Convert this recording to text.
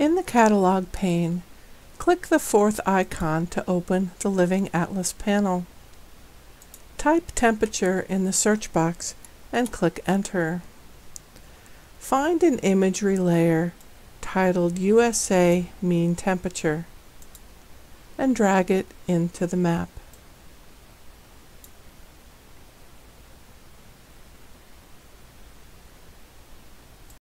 In the Catalog pane, click the fourth icon to open the Living Atlas panel. Type temperature in the search box and click Enter. Find an imagery layer titled USA Mean Temperature and drag it into the map.